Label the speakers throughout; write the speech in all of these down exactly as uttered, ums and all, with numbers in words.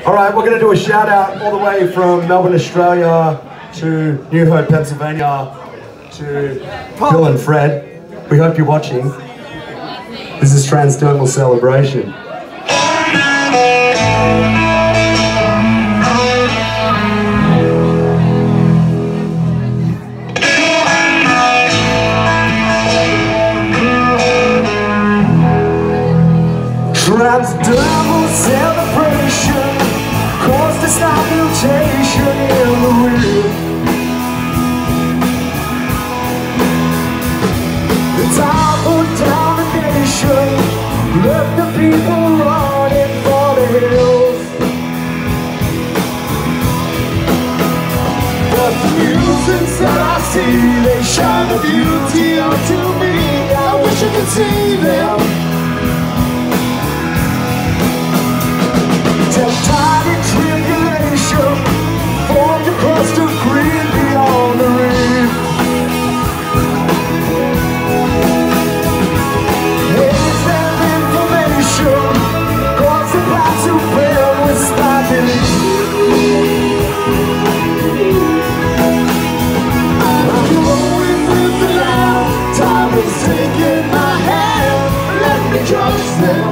Speaker 1: All right, we're going to do a shout out all the way from Melbourne, Australia to New Hope, Pennsylvania to Bill and Fred. We hope you're watching. This is Transdermal Celebration. Transdermal celebration caused a slight mutation in the wind. It's our put domination left the people running for the hills. But the musings that I see, they shine a beauty unto me. I wish I could see them. Tide and tribulation formed a crust of green beyond the reef. Waves of information caused the path to fail with sparkling. I'm going with the now. Time is taking my hand. Let me trust them.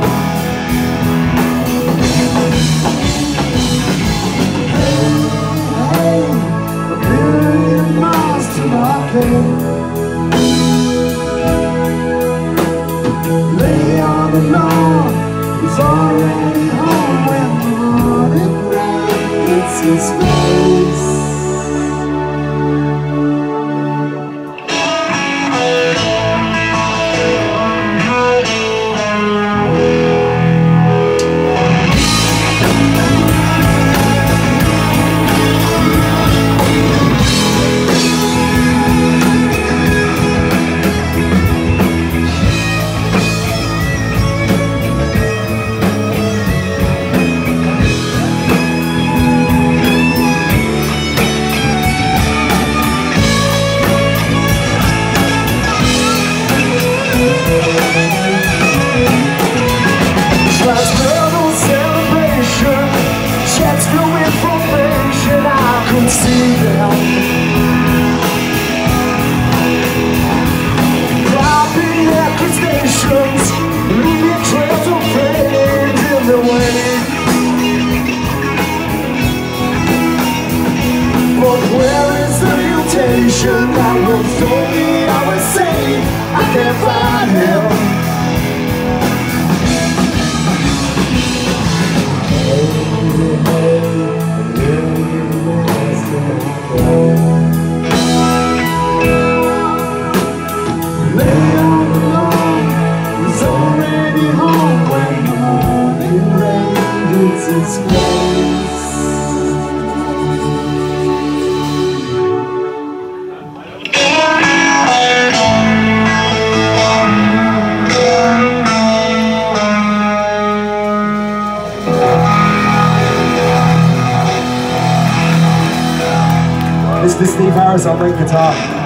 Speaker 1: Lay on the lawn, he's already home when the morning rain hits his face. See them dropping echo stations, leaving trails of flames in the wake. But where is the mutation that will show me I was safe? I can't find him. Its place. This is Steve Harris on lead guitar.